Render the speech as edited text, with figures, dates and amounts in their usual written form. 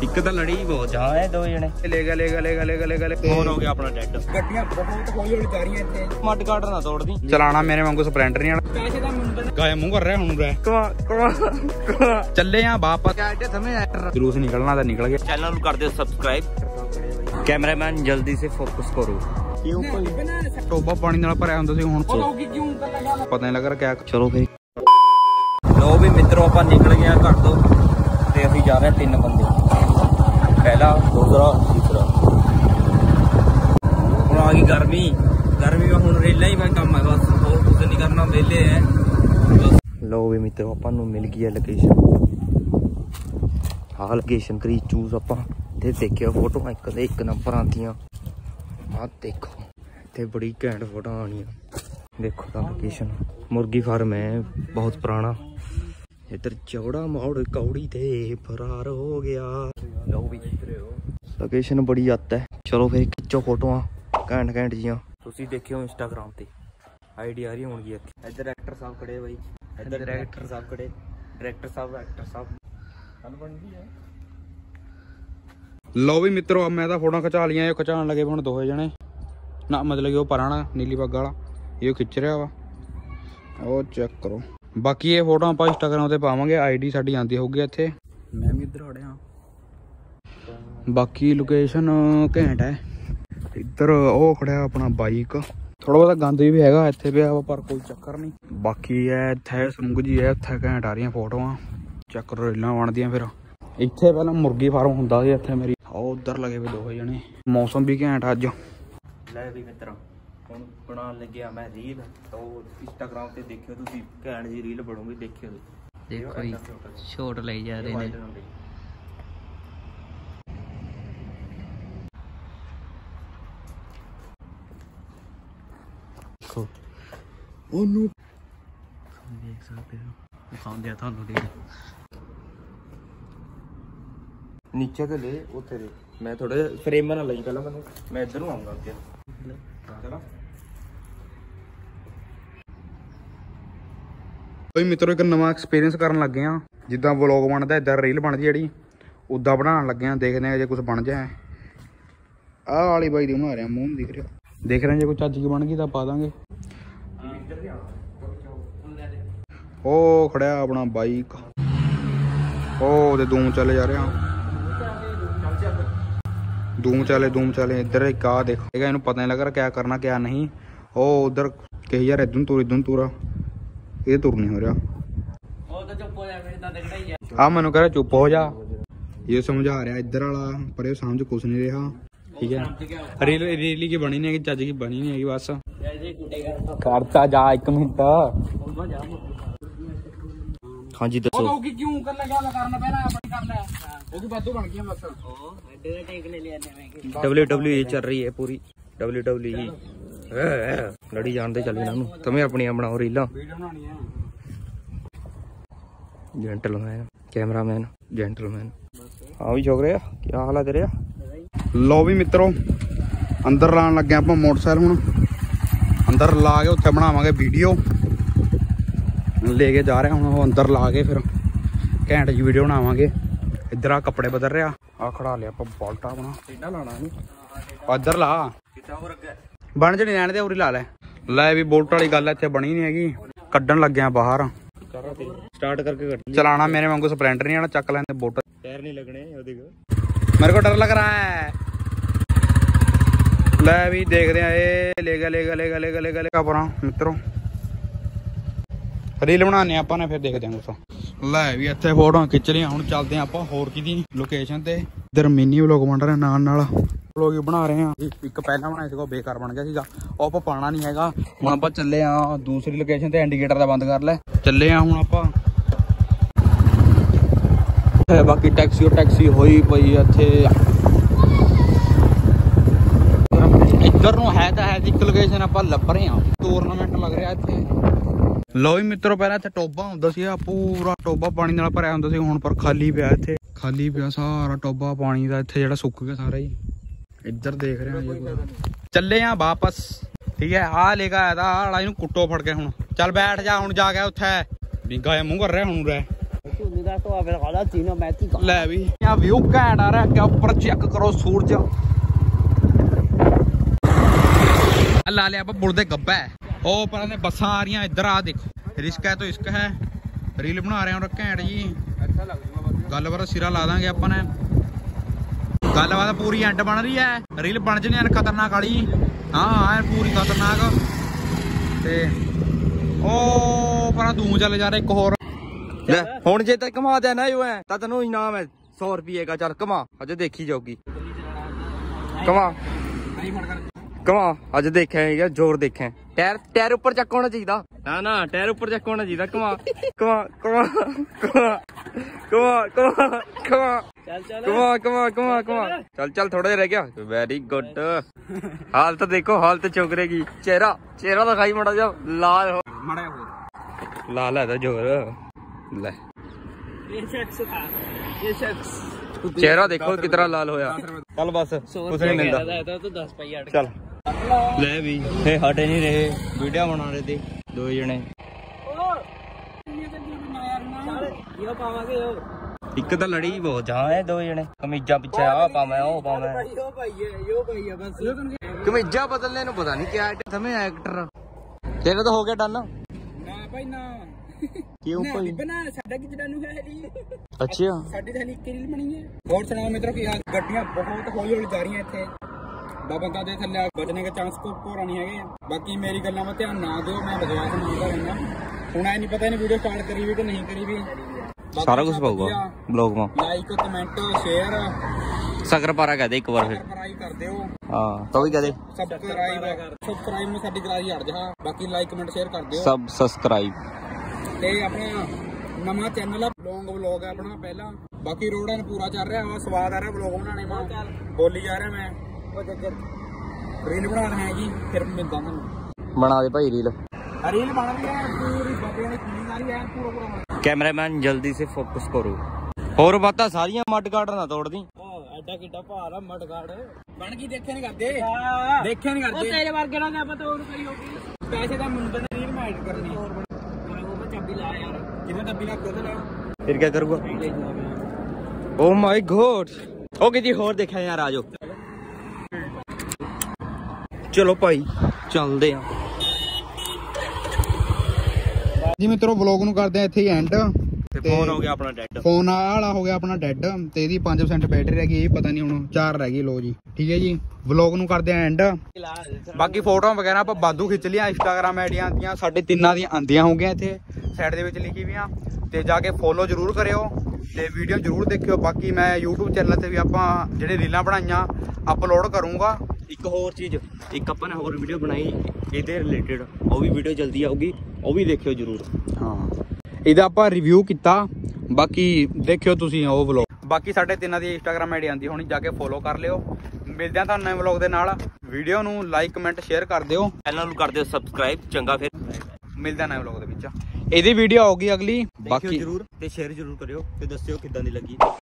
ਇੱਕ ਤਾਂ ਲੜੀ ਬਹੁਤ ਜਾ ਹੈ ਦੋ ਜਣੇ ਲੈ ਗਏ ਹੋਰ ਹੋ ਗਿਆ ਆਪਣਾ ਡੈਡ। ਗੱਡੀਆਂ ਬਹੁਤ ਹੌਲੀ ਹੌਲੀ ਜਾ ਰਹੀਆਂ ਇੱਥੇ ਮੱਡ ਕਾਟਰ ਨਾ ਤੋੜਦੀ ਚਲਾਣਾ ਮੇਰੇ ਵਾਂਗੂ ਸਪਲੈਂਡਰ ਨਹੀਂ ਆਣਾ ਪੈਸੇ ਦਾ ਮੁੰਡਾ ਗਾਇਆ ਮੂੰਹ ਕਰ ਰਿਹਾ ਹੁਣ ਰਹਿ ਚੱਲੇ ਆ ਵਾਪਸ ਜਲੂਸ ਨਿਕਲਣਾ ਤਾਂ ਨਿਕਲ ਗਿਆ। ਚੈਨਲ ਨੂੰ ਕਰ ਦਿਓ ਸਬਸਕ੍ਰਾਈਬ। ਕੈਮਰਾਮੈਨ ਜਲਦੀ ਸੇ ਫੋਕਸ ਕਰੋ। ਟੋਬਾ ਪਾਣੀ ਨਾਲ ਭਰਿਆ ਹੁੰਦਾ ਸੀ ਹੁਣ ਪਤਾ ਨਹੀਂ ਲੱਗ ਰਿਹਾ ਕਿਆ। ਚਲੋ ਫਿਰ ਲੋ ਵੀ ਮਿੱਤਰੋ ਆਪਾਂ ਨਿਕਲ ਗਏ ਘਰ ਤੋਂ ਤੇ ਅਸੀਂ ਜਾ ਰਹੇ 3 ਬੰਦੇ ਪਹਿਲਾ ਦੂਸਰਾ ਤੀਸਰਾ। ਹੁਣ ਆ ਗਈ ਗਰਮੀ में ਹੁਣ ਰੇਲਾਂ ਹੀ ਕੰਮ ਹੈ ਬਸ ਹੋਰ ਕੁਝ ਨਹੀਂ ਕਰਨਾ ਵਿਹਲੇ ਹੈ। ਲੋ ਵੀ ਮਿੱਤਰੋ ਆਪਾਂ ਨੂੰ ਮਿਲ ਗਈ ਹੈ ਲੋਕੇਸ਼ਨ। ਆਹ ਲੋਕੇਸ਼ਨ ਕਰੀ ਚੂਜ਼ ਆਪਾਂ ਤੇ ਦੇਖਿਓ ਫੋਟੋ ਇੱਕ ਨੰਬਰ ਆਉਂਦੀਆਂ। ਆਹ ਦੇਖੋ ਤੇ बड़ी घैंट फोटो आनिया। देखो तो लोकेशन मुर्गी फार्म है बहुत पुराना। इधर चौड़ा मोड़ कौड़ी थे फरार हो गया। लो भी लोकेशन बड़ी आत है। चलो फिर खिंचो फोटोआं घैंट घैंट जियां तुसीं देखियो इंस्टाग्राम ते आईडी आ रही होगी। इधर एक्टर साहब खड़े भाई इधर डायरेक्टर साहब खड़े डायरेक्टर साहब एक्टर साहब बन गई है। लो भी मित्रों मैं तो फोटो खिचा लिया खिचाण लगे हुण दोहे जने ना मतलब कि वो पराना नीली पग वाला ये खिच रहा वा वो चेक करो। बाकी ये फोटो आप इंस्टाग्राम ते पावांगे आईडी साडी आंदी होगी इत्थे। मैं भी इधर आड़िया बाकी लोकेशन घैंट है। इधर वो खड़ा अपना बाइक थोड़ा बहुत गंद भी हैगा इत्थे पे पर कोई चक्कर नहीं। बाकी है इत्थे संग जी है इत्थे घैंट आ रही फोटोआं चेक करो रीलां बनदियां। फिर इत्थे पहला मुर्गी फार्म हुंदा सी इत्थे मेरी उधर लगे पे दो जने। मौसम भी घैंट अज। ले भी मित्रों हुण बनाउण लग्या मैं रील तो इंस्टाग्राम ते देखियो तुसीं घैंट जी रील बनूगी देखियो। देखो जी शॉट लई जा रहे ने। देखो ओनू देख सकते हो दिखाउंदे आ तुहानू रील नीचे तो ले उत्थे दे मैं थोड़ा फ्रेम ना लई पहला मैं इधर नूं आऊंगा अगे चलो। कोई मित्रों एक नवा एक्सपीरियंस करन लगे हैं जिद्दां व्लॉग बनदा इधर रील बनदी जेहड़ी उदा बनाउण लगे हैं। देखदे हैं जे कुछ बन जाए। आह वाली बाई दी बना रहे हैं मुंह दिख रहा देख रहे हैं जे कोई चज की बन गई तो पा देंगे। ओ खड़ा अपना बाइक ओ ते धूम चले जा रहे हैं धूम चले इधर एक आ देखो इन्हू पता नहीं लग रहा क्या करना क्या नहीं। ओ उधर कही यार इधर तुरा ये तुर नहीं हो रहा। आ मैनू कह रहा चुप हो जा ये समझा रहा इधर वाला पर ये समझ कुछ नहीं रहा। ठीक है रीली की बनी नहीं चज की बनी नहीं है बस करता जा 1 मिनट। हाँ जी दसो WWE चल रही है पूरी WWE लड़ी जानते चल इन्हों तुम्हें अपनी बनाओ रीलां। जेंटलमैन कैमरामैन जेंटलमैन हाँ भी छोकरे क्या हाल है तेरे। लो भी मित्रों अंदर लान लगे आप मोटरसाइकिल हूँ अंदर ला के उत्थे बनावांगे वीडियो लेके जा रहे हैं हूँ अंदर ला के फिर घैंट जी वीडियो बनावांगे। इधर आ कपड़े बदल रहा आ खड़ा लिया बोल्टा अपना लाना इधर ला बन च नहीं रहने दे उरी ला लै भी बोल्ट वाली गल इत्थे बनी नहीं हैगी कड्डन लगे बाहर स्टार्ट करके चलाना मेरे वांगू स्प्लेंडर नहीं आना चक लेंदे बोट टायर नहीं लगने मेरे को डर लग रहा है। लै भी देखते हैं ले गया अपना मित्रों रील बनाने आपने फिर देखते हैं कुछ। लै भी इत्थे फोटो खिंच रही हूँ चलते हैं आप होर की लोकेशन ते इधर मिनी व्लॉग बन रहा नाल व्लॉग बना रहे हैं। एक पहला बनाया सीगा बेकार बन गया सीगा ਉਹ ਆਪਾਂ ਪਾਣਾ नहीं हैगा। ਹੁਣ ਆਪਾਂ ਚੱਲੇ ਆ दूसरी लोकेशन ਤੇ इंडिकेटर ਦਾ ਬੰਦ ਕਰ ਲੈ ਚੱਲੇ ਆ ਹੁਣ ਆਪਾਂ। बाकी टैक्सी होई पई इत्थे इधर नूं है तो है एक लोकेशन आप लभ रहे हैं टूरनामेंट लग रहा इत्थे। लो भी मित्रों पहले इत्थे टोबा हुंदा सी पूरा टोबा पानी नाल भरिया हुंदा सी हुण पर खाली पिया इत्थे खाली पिया सारा टोबा पानी दा इत्थे जेहड़ा सुक गया सारा ही। इधर देख रहे हैं चले आ वापस ठीक है आ लेके आया था आला इनू कुट्टो फड़ के हुण चल बैठ जा हुण जा के उत्थे बिंगा मुंह कर रहा हुण रे ਲੈ ਵੀ ਆ ਵਿਊ ਘੈਂਟ ਆ ਰਿਹਾ ਅੱਗੇ ਉੱਪਰ ਚੈੱਕ ਕਰੋ ਸੂਰਜ ਲਾ ਲਿਆ ਆਪਾਂ ਪੁਲ ਦੇ ਗੱਬਾ ਉਹ ਪਰਾਂ ਦੇ ਬੱਸਾਂ ਆ ਰਹੀਆਂ ਇੱਧਰ ਆ ਦੇਖੋ ਰਿਸਕ ਹੈ ਤੋਂ ਇਸ਼ਕ ਹੈ ਰੀਲ ਬਣਾ ਰਹੇ ਹਾਂ ਘੈਂਟ ਜੀ ਗੱਲਬਾਤ ਸਿਰਾ ਲਾ ਦਾਂਗੇ ਆਪਾਂ ਨੇ ਗੱਲਬਾਤ ਪੂਰੀ ਐਂਡ ਬਣ ਰਹੀ ਹੈ ਰੀਲ ਬਣ ਜਣੀ ਐਨ ਖਤਰਨਾਕ ਵਾਲੀ ਹਾਂ ਐ ਪੂਰੀ ਖਤਰਨਾਕ ਤੇ ਉਹ ਪਰਾਂ ਦੂੰ ਚੱਲ ਜਾ ਰਿਹਾ ਇੱਕ ਹੋਰ ਲੈ ਹੁਣ ਜੇ ਤਾਂ ਕਮਾ ਦੇਣਾ ਜੋ ਐ ਤਾਂ ਤੈਨੂੰ ਇਨਾਮ ਹੈ 100 ਰੁਪਏ ਦਾ ਚੱਲ ਕਮਾ ਅਜੇ ਦੇਖੀ ਜਾਊਗੀ ਕਮਾ ਅੱਜ ਦੇਖਿਆ ਹੈਗਾ ਜ਼ੋਰ ਦੇਖਿਆ ਟਾਇਰ ਉੱਪਰ ਚੱਕ ਹੋਣਾ ਚਾਹੀਦਾ ਨਾ ਟਾਇਰ ਉੱਪਰ ਚੱਕ ਹੋਣਾ ਚਾਹੀਦਾ ਕਮਾ ਚੱਲ ਥੋੜਾ ਜਿਹਾ ਰਹਿ ਗਿਆ ਵੈਰੀ ਗੁੱਡ ਹਾਲਤ ਦੇਖੋ ਹਾਲਤ ਚੁਗਰੇ ਕੀ ਚਿਹਰਾ ਦਿਖਾਈ ਮਾੜਾ ਜਿਹਾ ਲਾਲ ਲਾਲ ਹੈ ਤਾਂ ਜ਼ੋਰ ਲੈ ਚਿਹਰਾ ਦੇਖੋ ਕਿਤਨਾ ਲਾਲ ਹੋਇਆ ਚੱਲ ਬਸ ਕੁਛ ਨਹੀਂ ਮਿਲਦਾ ਚੱਲ ਲੈ ਵੀ ਇਹ ਹਟੇ ਨਹੀਂ ਰਹੇ ਵੀਡੀਓ ਬਣਾ ਰਹੇ ਤੇ ਦੋ ਜਣੇ ਇੱਕ ਤਾਂ ਲੜੀ ਬਹੁਤ ਜਾਂ ਇਹ ਦੋ ਜਣੇ ਕਮੀਜ਼ਾਂ ਪਿੱਛੇ ਆ ਪਾਵਾਂ ਉਹ ਪਾਵਾਂ ਕਮੀਜ਼ਾਂ ਬਦਲਨੇ ਨੂੰ ਪਤਾ ਨਹੀਂ ਕਿਆ ਸਮੇਂ ਐਕਟਰ ਤੇਰਾ ਤਾਂ ਹੋ ਗਿਆ ਡਨ ਨਾ ਭਾਈ ਨਾ ਕਿਉਂ ਭਾਈ ਬਣਾ ਸਾਡਾ ਕਿ ਜਿਹੜਾ ਨੂੰ ਹੈ ਜੀ ਅੱਛਾ ਸਾਡੀ ਤਾਂ ਇੱਕ ਰੀਲ ਬਣੀ ਹੈ ਹੋਰ ਸੁਣਾਓ ਮਿੱਤਰੋ ਕੀ ਹਾਲ ਗੱਡੀਆਂ ਬਹੁਤ ਹੌਲੀ ਹੌਲੀ ਜਾ ਰਹੀਆਂ ਇੱਥੇ ਬਾਬਾ ਦੇ ਥੱਲੇ ਬਚਣੇ ਦੇ ਚਾਂਸ ਕੋ ਪੂਰਾ ਨਹੀਂ ਹੈਗੇ ਬਾਕੀ ਮੇਰੀ ਗੱਲਾਂ 'ਤੇ ਧਿਆਨ ਨਾ ਦਿਓ ਮੈਂ ਬਕਵਾਸ ਮੰਨਦਾ ਰਹਿੰਦਾ ਹੁਣ ਐ ਨਹੀਂ ਪਤਾ ਇਹਨੇ ਵੀਡੀਓ ਸਟਾਰਟ ਕਰੀ ਵੀ ਕਿ ਨਹੀਂ ਕਰੀ ਵੀ ਸਾਰਾ ਕੁਝ ਪਾਊਗਾ ਬਲੌਗ ਮਾ ਲਾਈਕ ਕਮੈਂਟ ਸ਼ੇਅਰ ਸਕਰਪਾਰਾ ਕਹਦੇ ਇੱਕ ਵਾਰ ਫਿਰ ਸਬਸਕ੍ਰਾਈਬ ਕਰ ਦਿਓ ਹਾਂ ਤਾਂ ਵੀ ਕਹਦੇ ਸਬਸਕ੍ਰਾਈਬ ਨੂੰ ਸਾਡੀ ਗਰਾਈ ਹਟ ਜਾ ਬਾਕੀ ਲਾਈਕ ਕਮੈਂਟ ਸ਼ੇਅਰ ਕਰ ਦਿਓ ਸਬ ਸਬਸਕ੍ਰਾਈਬ ਤੇ ਆਪਣਾ ਨਵਾਂ ਚੈਨਲ ਆ ਲੌਂਗ ਵਲੌਗ ਹੈ ਆਪਣਾ ਪਹਿਲਾਂ ਬਾਕੀ ਰੋਡ ਐਨ ਪੂਰਾ ਚੱਲ ਰਿਹਾ ਸਵਾਦ ਆ ਰਿਹਾ ਵਲੌਗ ਬਣਾਉਣੇ ਮਾ ਬੋਲੀ ਜਾ ਰਿਹਾ ਮੈਂ ਰੀਲ ਬਣਾ ਰਹੇ ਜੀ ਫਿਰ ਮਿਲਦਾ ਤੁਹਾਨੂੰ ਬਣਾ ਦੇ ਭਾਈ ਰੀਲ ਬਣ ਰਹੀ ਹੈ ਪੂਰੀ ਬਾਬਿਆਂ ਦੀ ਫੀਲਿੰਗ ਆ ਰਹੀ ਹੈ ਪੂਰਾ ਕੈਮਰਾਮੈਨ ਜਲਦੀ ਸੇ ਫੋਕਸ ਕਰੋ ਹੋਰ ਬਾਤਾਂ ਸਾਰੀਆਂ ਮੱਡ ਗਾਰਡ ਨਾ ਤੋੜਦੀ ਐਡਾ ਕਿੱਡਾ ਭਾਰ ਆ ਮੱਡ ਗਾਰਡ ਬਣ ਕੀ ਦੇਖਿਆ ਨਹੀਂ ਕਰਦੇ ਉਹ ਤੇਰੇ ਵਰਗੇ ਨਾਲ ਆਪਾਂ ਤੋੜ ਕਰੀ ਹੋਗੀ ਪੈਸੇ ਦਾ ਮੁੰਡੇ ਨੇ ਰੀਲ ਮੈਚ ਕਰਨੀ ਉਹ ਚਾਬੀ ਲਾ ਯਾਰ ਕਿਵੇਂ ਚਾਬੀ ਲਾ ਕੋਲ ਲਾ ਫਿਰ ਕੀ ਕਰੂਗਾ ਓ ਮਾਈ ਗॉड ਉਹ ਕਿਤੇ ਹੋਰ ਦੇਖਿਆ ਯਾਰ ਆਜੋ ਚਲੋ ਭਾਈ ਚੱਲਦੇ ਆ ਜੀ ਮਿੱਤਰੋ ਵਲੌਗ ਨੂੰ ਕਰਦੇ ਆ ਇੱਥੇ ਹੀ ਐਂਡ ਤੇ ਫੋਨ ਹੋ ਗਿਆ ਆਪਣਾ ਡੈਡ ਫੋਨ ਵਾਲਾ ਹੋ ਗਿਆ ਆਪਣਾ ਡੈਡ ਤੇ ਇਹਦੀ 5% ਬੈਟਰੀ ਰਹਿ ਗਈ ਪਤਾ ਨਹੀਂ ਹੁਣ 4 ਰਹਿ ਗਈ ਲੋ ਜੀ ਠੀਕ ਹੈ ਜੀ ਵਲੌਗ ਨੂੰ ਕਰਦੇ ਆ ਐਂਡ ਬਾਕੀ ਫੋਟੋਆਂ ਵਗੈਰਾ ਆਪਾਂ ਬਾਦੂ ਖਿੱਚ ਲਿਆ ਇੰਸਟਾਗ੍ਰਾਮ ਆਈਡੀਆਂ ਦੀਆਂ ਸਾਡੇ ਤਿੰਨਾਂ ਦੀਆਂ ਆਂਦੀਆਂ ਹੋ ਗਈਆਂ ਇੱਥੇ ਸਾਈਡ ਦੇ ਵਿੱਚ ਲਿਖੀ ਵੀਆਂ ਤੇ ਜਾ ਕੇ ਫੋਲੋ ਜ਼ਰੂਰ ਕਰਿਓ ਤੇ ਵੀਡੀਓ ਜ਼ਰੂਰ ਦੇਖਿਓ ਬਾਕੀ ਮੈਂ YouTube ਚੈਨਲ ਤੇ ਵੀ ਆਪਾਂ ਜਿਹੜੇ ਰੀਲਾਂ ਬਣਾਈਆਂ ਅਪਲੋਡ ਕਰੂੰਗਾ ਇੱਕ ਹੋਰ ਚੀਜ਼ ਇੱਕ ਆਪਾਂ ਨੇ ਹੋਰ ਵੀਡੀਓ ਬਣਾਈ ਇਹਦੇ ਰਿਲੇਟਡ ਉਹ ਵੀ ਵੀਡੀਓ ਜਲਦੀ ਆਊਗੀ ਉਹ ਵੀ ਦੇਖਿਓ ਜ਼ਰੂਰ ਹਾਂ ਇਹਦਾ ਆਪਾਂ ਰਿਵਿਊ ਕੀਤਾ ਬਾਕੀ ਦੇਖਿਓ ਤੁਸੀਂ ਉਹ ਵਲੌਗ ਬਾਕੀ ਸਾਡੇ ਤਿੰਨਾਂ ਦੀ ਇੰਸਟਾਗ੍ਰਾਮ ਆਈਡੀ ਆਂਦੀ ਹੋਣੀ ਜਾ ਕੇ ਫੋਲੋ ਕਰ ਲਿਓ ਮਿਲਦੇ ਆ ਤੁਹਾਨੂੰ ਨਵੇਂ ਵਲੌਗ ਦੇ ਨਾਲ ਵੀਡੀਓ ਨੂੰ ਲਾਈਕ ਕਮੈਂਟ ਸ਼ੇਅਰ ਕਰ ਦਿਓ ਚੈਨਲ ਨੂੰ ਕਰ ਦਿਓ ਸਬਸਕ੍ਰਾਈਬ ਚੰਗਾ ਫਿਰ ਮਿਲਦੇ ਆ ਨਵੇਂ ਵਲੌਗ ਦੇ ਵਿੱਚ ਇਹਦੀ ਵੀਡੀਓ ਆਊਗੀ ਅਗਲੀ ਬਾਕੀ ਜਰੂਰ ਤੇ ਸ਼ੇਅਰ ਜਰੂਰ ਕਰਿਓ ਤੇ ਦੱਸਿਓ ਕਿੱਦਾਂ ਦੀ ਲੱਗੀ